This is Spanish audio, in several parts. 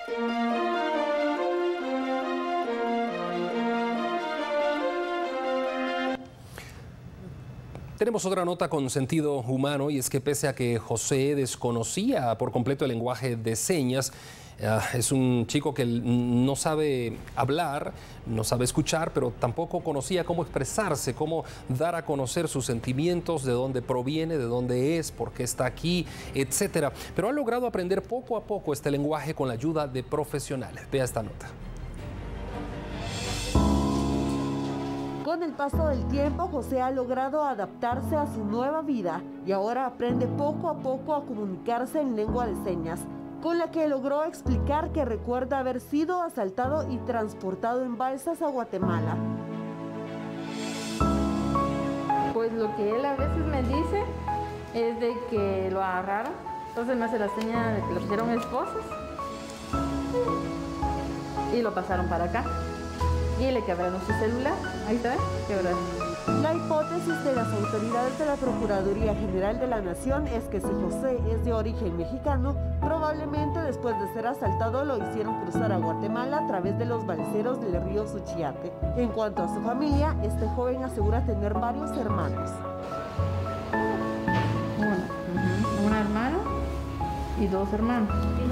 Tenemos otra nota con sentido humano, y es que pese a que José desconocía por completo el lenguaje de señas, es un chico que no sabe hablar, no sabe escuchar, pero tampoco conocía cómo expresarse, cómo dar a conocer sus sentimientos, de dónde proviene, de dónde es, por qué está aquí, etcétera. Pero ha logrado aprender poco a poco este lenguaje con la ayuda de profesionales. Vea esta nota. Con el paso del tiempo, José ha logrado adaptarse a su nueva vida y ahora aprende poco a poco a comunicarse en lengua de señas, con la que logró explicar que recuerda haber sido asaltado y transportado en balsas a Guatemala. Pues lo que él a veces me dice es de que lo agarraron, entonces me hace la seña de que le pusieron esposas y lo pasaron para acá. Y le quebraron su celular. Ahí está, quebraron. La hipótesis de las autoridades de la Procuraduría General de la Nación es que si José es de origen mexicano, probablemente después de ser asaltado lo hicieron cruzar a Guatemala a través de los balseros del río Suchiate. En cuanto a su familia, este joven asegura tener varios hermanos. Un hermano y dos hermanos.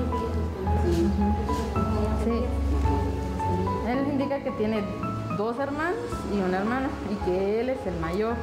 Sí. Él indica que tiene dos hermanos y una hermana y que él es el mayor.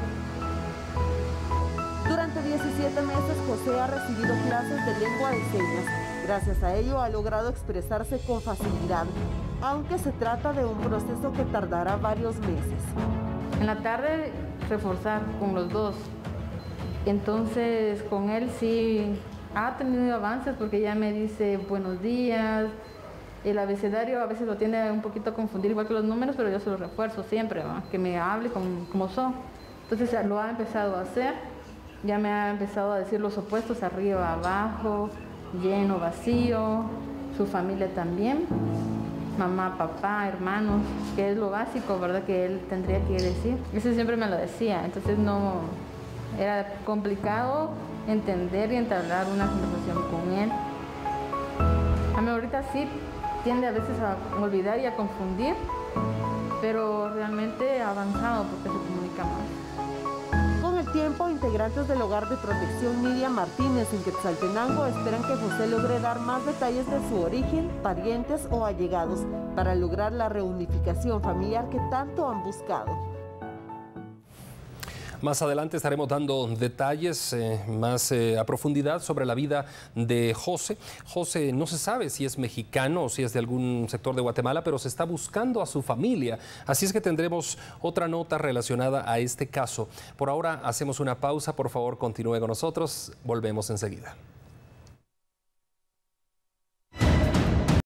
Durante 17 meses, José ha recibido clases de lengua de señas. Gracias a ello ha logrado expresarse con facilidad, aunque se trata de un proceso que tardará varios meses. En la tarde reforzar con los dos. Entonces con él sí ha tenido avances porque ya me dice buenos días. El abecedario a veces lo tiene un poquito a confundir igual que los números, pero yo se lo refuerzo siempre, ¿no? Que me hable como son. Entonces lo ha empezado a hacer, ya me ha empezado a decir los opuestos, arriba, abajo, lleno, vacío, su familia también, mamá, papá, hermanos, que es lo básico, ¿verdad? Que él tendría que decir. Eso siempre me lo decía, entonces no era complicado entender y entablar una conversación con él. A mí ahorita sí tiende a veces a olvidar y a confundir, pero realmente ha avanzado porque se comunica más. Con el tiempo, integrantes del Hogar de Protección Nidia Martínez en Quetzaltenango esperan que José logre dar más detalles de su origen, parientes o allegados para lograr la reunificación familiar que tanto han buscado. Más adelante estaremos dando detalles más a profundidad sobre la vida de José. José no se sabe si es mexicano o si es de algún sector de Guatemala, pero se está buscando a su familia. Así es que tendremos otra nota relacionada a este caso. Por ahora hacemos una pausa. Por favor, continúe con nosotros. Volvemos enseguida.